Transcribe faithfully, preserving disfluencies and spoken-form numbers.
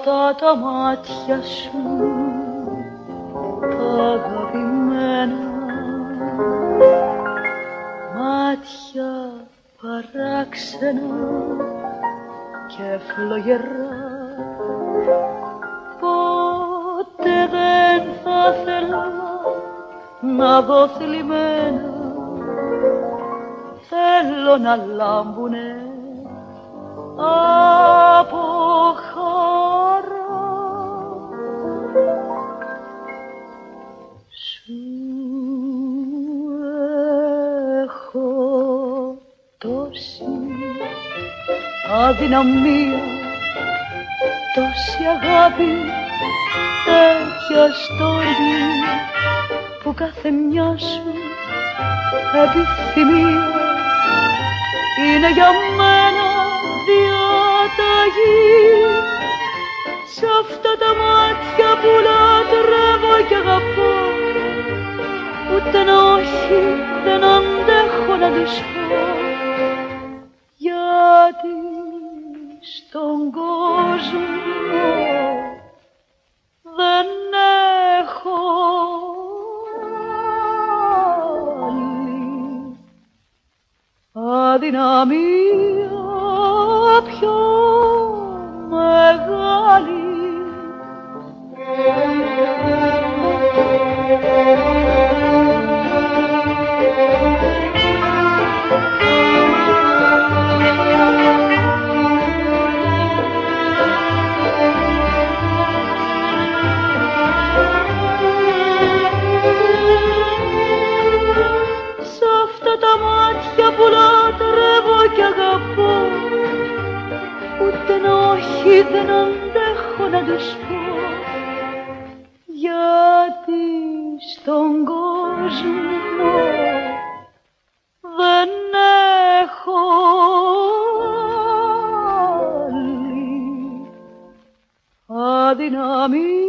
αυτά τα μάτια σου τα αγαπημένα, μάτια παράξενα και φλογερά. Ποτέ δεν θα θέλα να δω θλιμμένα, θέλω να λάμπουνε από χαρά. Σου έχω τόση αδυναμία, τόση αγάπη, τέτοια στοργή, που κάθε μια σου επιθυμία είναι για μένα διαταγή. Σ' αυτά τα μάτια που λατρεύω κι αγαπώ, ούτε ένα όχι δεν αντέχω να τους πω, γιατί στον κόσμο δεν έχω άλλη αδυναμία πιο μεγάλη. Που λατρεύω κι αγαπώ, ούτε ένα όχι δεν αντέχω να τους πω, γιατί στον κόσμο δεν έχω άλλη αδυναμία.